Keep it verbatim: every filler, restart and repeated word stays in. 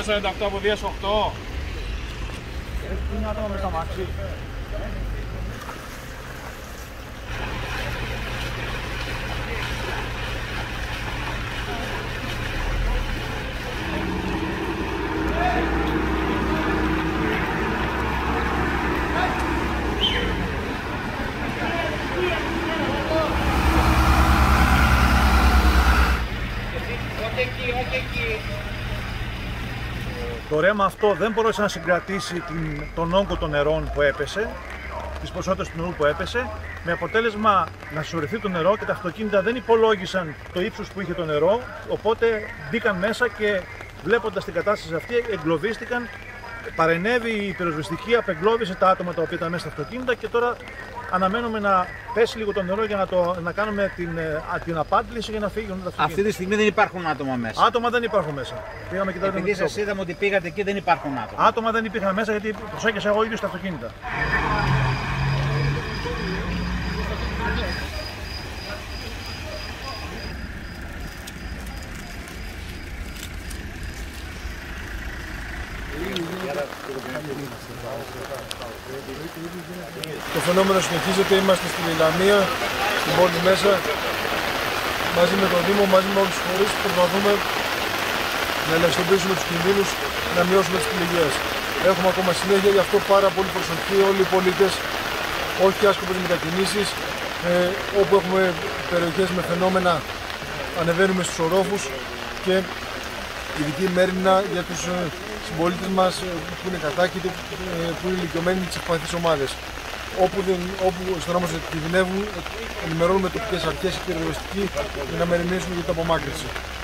δυόμισι ενενήντα οκτώ από δύο οκτώ. Είναι άτομα με τα μάξι. Το ρέμα αυτό δεν μπορούσε να συγκρατήσει την, τον όγκο των νερών που έπεσε, τις ποσότητες του νερού που έπεσε, με αποτέλεσμα να συσσωρευτεί το νερό και τα αυτοκίνητα δεν υπολόγισαν το ύψος που είχε το νερό, οπότε μπήκαν μέσα και βλέποντας την κατάσταση αυτή εγκλωβίστηκαν. Παρενέβη η πυροσβεστική, απεγκλώβησε τα άτομα τα οποία ήταν μέσα στα αυτοκίνητα και τώρα αναμένουμε να πέσει λίγο το νερό για να, το, να κάνουμε την, την απάντηση για να φύγουν τα αυτοκίνητα. Αυτή τη στιγμή δεν υπάρχουν άτομα μέσα. Άτομα δεν υπάρχουν μέσα. Πήγαμε και επειδή σας είδαμε ότι πήγατε εκεί, δεν υπάρχουν άτομα. Άτομα δεν υπήρχαν μέσα γιατί προσέγγισα εγώ ίδιος τα αυτοκίνητα. Το φαινόμενο συνεχίζεται, είμαστε στην Ιλαμία, στην πόλη μέσα, μαζί με τον Δήμο, μαζί με όλους τους φορείς που προσπαθούμε να ελαχιστοποιήσουμε τους κινδύνους, να μειώσουμε τις πληγές. Έχουμε ακόμα συνέχεια, γι' αυτό πάρα πολύ προσοχή όλοι οι πολίτες, όχι άσκοπες μετακινήσεις, ε, όπου έχουμε περιοχές με φαινόμενα ανεβαίνουμε στους ορόφους και ειδική μέρημνα για τους συμπολίτες μας που είναι κατάκητοι, που είναι ηλικιωμένοι με τις ευπαθείς ομάδες. Όπου, δεν, όπου αισθανόμαστε ότι κινδυνεύουν, ενημερώνουμε τοπικές αρχές και πυροσβεστική για να μεριμνήσουμε για την απομάκρυνση.